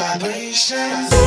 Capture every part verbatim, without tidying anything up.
Vibrations.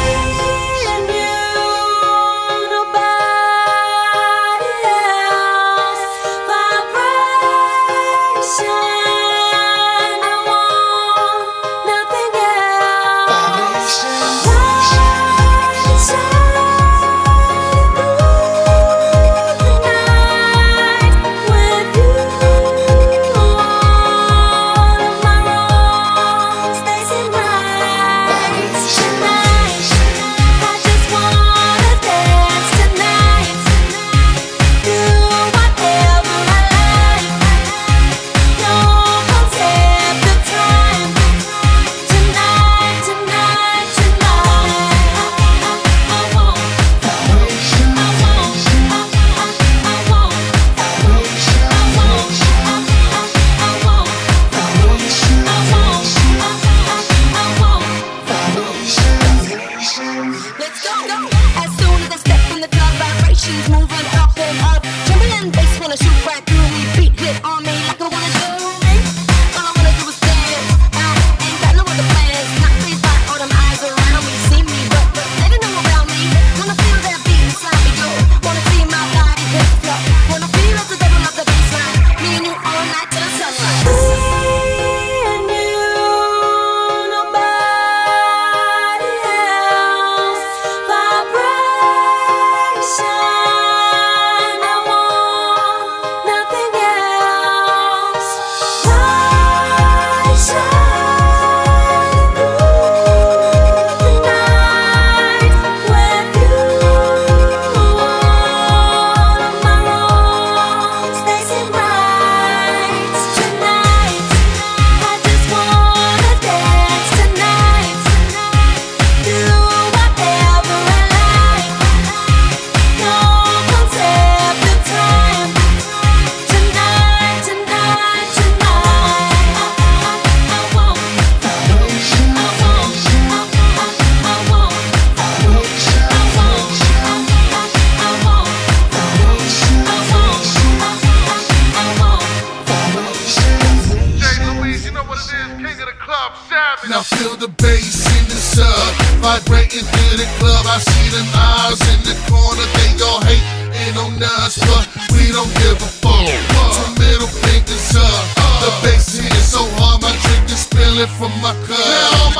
Now feel the bass in the sub, vibrating through the club. I see them eyes in the corner, they all hating on us, but we don't give a fuck. Two middle fingers up, the bass hitting so hard, my drink is spilling from my cup. Now